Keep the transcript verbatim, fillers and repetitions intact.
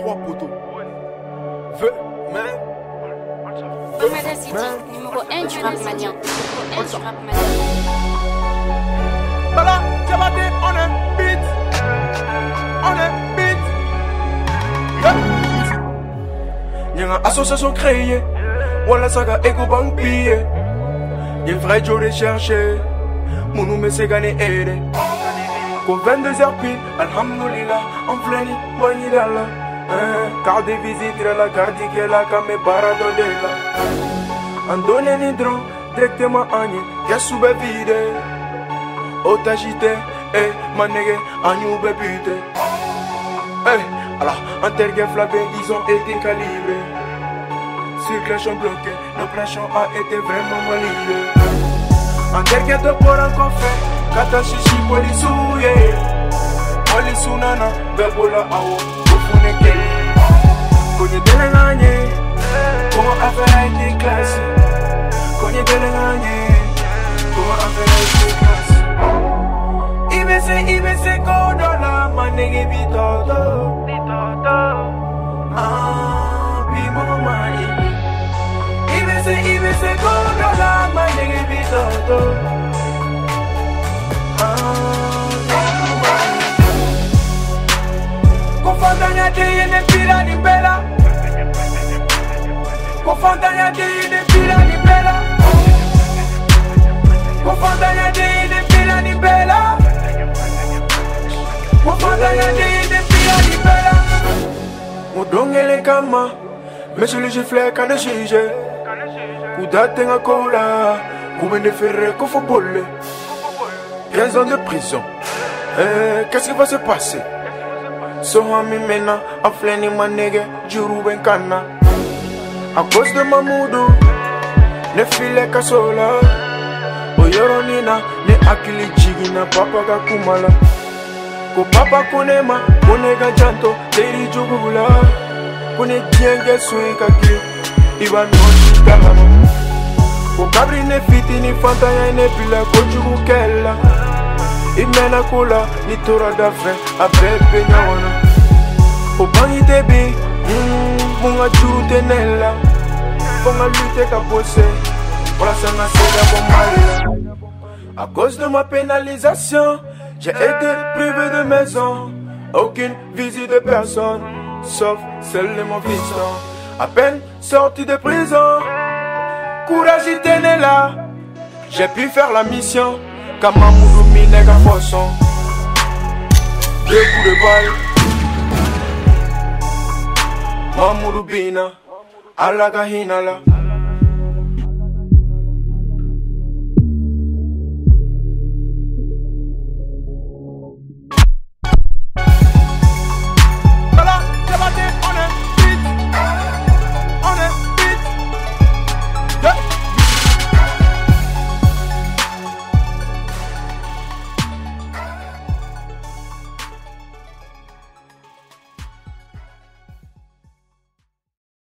trois poteaux. Veux, mais. Omega City, numéro un du rap malien. Numéro un du rap malien. Voilà, j'ai battu, on est beat. On est beat. Yeah. Y'a une association créée. Voilà, ça a égo banque pillé. Y'a vrai Joe de chercher. Mon nom c'est gagné aidé. Qu'au vingt-deux heures pile, alhamdoulilah, en plein bonne idala. Car des visites, la carte qui est là, comme mes barado de là. En donnant ni drone, directement en y, qu'est-ce que vous vide? Otagité, eh, manégué, en y, vous bute. Eh, alors, en terre flambée, ils ont été calibrés. Circulation bloquée, l'opération a été vraiment malide. En terre de port encore fait, katachichi polisouye. Polisunana, bebola awo, ufuneke. Konye delenganye, comment affaire a été classée. Konye delenganye, comment affaire a été classée. Ibese, ibese, kodola, manege bitoto. Ah, bimo mani. Ibese, ibese, kodola, manege bitoto. Confondanya de yene pila ni bela. Confondanya de yene pila ni bela. Confondanya de yene pila ni bela. Confondanya de yene pila ni bela. Mudongele kama, mesuli jifle kana shije. Kudate nga kola, kumene ferre ko football. quinze ans de prison. Eh, qu'est-ce qui va se passer? Sohami mena, afleni manege, juru benkana. À cause de Mamoudou, ne file kasola. Oyoronina, ne akili jigina, papa kakumala. Ko papa konema, konega janto, teri jugula. Kone dienge suika ki, iba nochi kalama. Ko kabri ne fiti ni fanta ya ne pila kojugu kella. Imena kula, ni tora da fe, a bebe nyawana. Obangi tebi, munga juru tenela. Ponga lutte ka bosse, pour la sanga seda bombalia. À cause de ma pénalisation, j'ai été privé de maison. Aucune visite de personne, sauf celle de mon fiston. À peine sorti de prison, courage y tenait là. J'ai pu faire la mission. Kamamoudou minega poisson. Deux coups de balle. Mamoudou bina. Alaga hinala.